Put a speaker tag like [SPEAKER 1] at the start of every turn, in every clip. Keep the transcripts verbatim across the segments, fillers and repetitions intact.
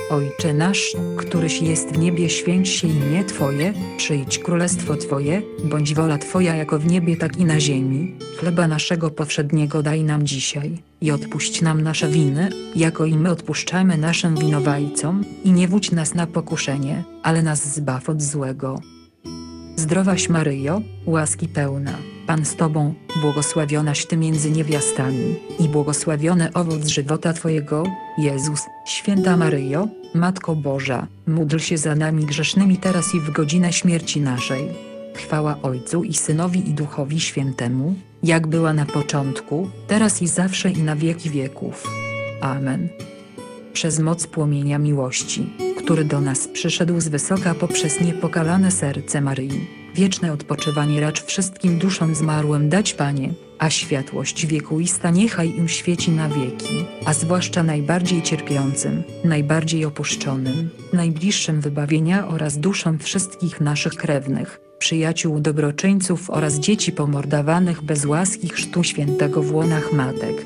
[SPEAKER 1] Ojcze nasz, któryś jest w niebie, święć się imię Twoje, przyjdź królestwo Twoje, bądź wola Twoja jako w niebie, tak i na ziemi. Chleba naszego powszedniego daj nam dzisiaj i odpuść nam nasze winy, jako i my odpuszczamy naszym winowajcom, i nie wódź nas na pokuszenie, ale nas zbaw od złego. Zdrowaś Maryjo, łaski pełna, Pan z Tobą, błogosławionaś Ty między niewiastami, i błogosławiony owoc żywota Twojego, Jezus. Święta Maryjo, Matko Boża, módl się za nami grzesznymi teraz i w godzinę śmierci naszej. Chwała Ojcu i Synowi i Duchowi Świętemu, jak była na początku, teraz i zawsze i na wieki wieków. Amen. Przez moc płomienia miłości, który do nas przyszedł z wysoka poprzez niepokalane serce Maryi, wieczne odpoczywanie racz wszystkim duszom zmarłym dać, Panie, a światłość wiekuista niechaj im świeci na wieki, a zwłaszcza najbardziej cierpiącym, najbardziej opuszczonym, najbliższym wybawienia oraz duszom wszystkich naszych krewnych, przyjaciół dobroczyńców oraz dzieci pomordowanych bez łaski chrztu świętego w łonach matek.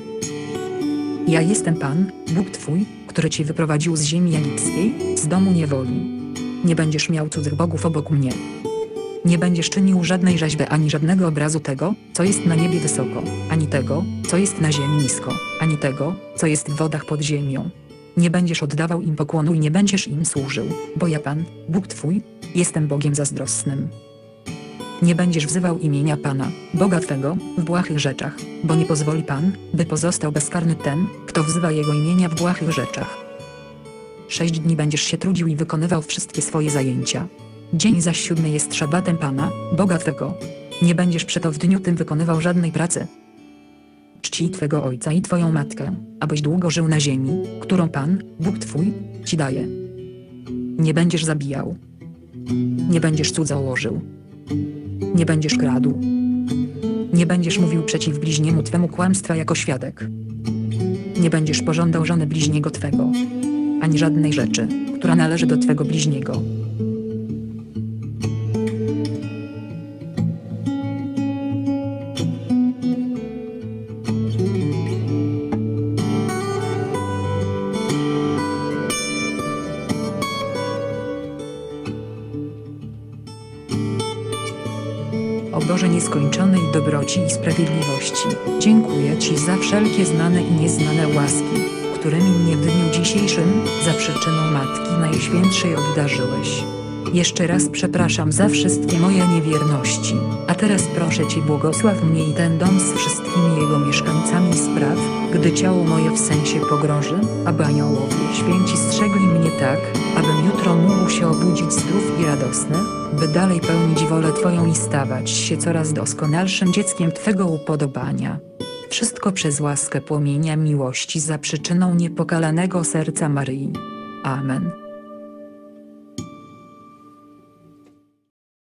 [SPEAKER 1] Ja jestem Pan, Bóg Twój, który Cię wyprowadził z ziemi egipskiej, z domu niewoli. Nie będziesz miał cudzych bogów obok mnie. Nie będziesz czynił żadnej rzeźby ani żadnego obrazu tego, co jest na niebie wysoko, ani tego, co jest na ziemi nisko, ani tego, co jest w wodach pod ziemią. Nie będziesz oddawał im pokłonu i nie będziesz im służył, bo ja Pan, Bóg Twój, jestem Bogiem zazdrosnym. Nie będziesz wzywał imienia Pana, Boga Twego, w błahych rzeczach, bo nie pozwoli Pan, by pozostał bezkarny ten, kto wzywa Jego imienia w błahych rzeczach. Sześć dni będziesz się trudził i wykonywał wszystkie swoje zajęcia. Dzień zaś siódmy jest szabatem Pana, Boga Twego. Nie będziesz przeto w dniu tym wykonywał żadnej pracy. Czcij Twego ojca i Twoją matkę, abyś długo żył na ziemi, którą Pan, Bóg Twój, Ci daje. Nie będziesz zabijał. Nie będziesz cudzołożył. Nie będziesz kradł. Nie będziesz mówił przeciw bliźniemu Twemu kłamstwa jako świadek. Nie będziesz pożądał żony bliźniego Twego, ani żadnej rzeczy, która należy do Twego bliźniego. O Boże nieskończonej dobroci i sprawiedliwości, dziękuję Ci za wszelkie znane i nieznane łaski, którymi mnie w dniu dzisiejszym, za przyczyną Matki Najświętszej obdarzyłeś. Jeszcze raz przepraszam za wszystkie moje niewierności, a teraz proszę Cię, błogosław mnie i ten dom z wszystkimi jego mieszkańcami spraw, gdy ciało moje w sensie pogrąży, aby aniołowie święci strzegli mnie tak, abym jutro mógł się obudzić zdrów i radosny, by dalej pełnić wolę Twoją i stawać się coraz doskonalszym dzieckiem Twego upodobania. Wszystko przez łaskę płomienia miłości za przyczyną niepokalanego serca Maryi. Amen.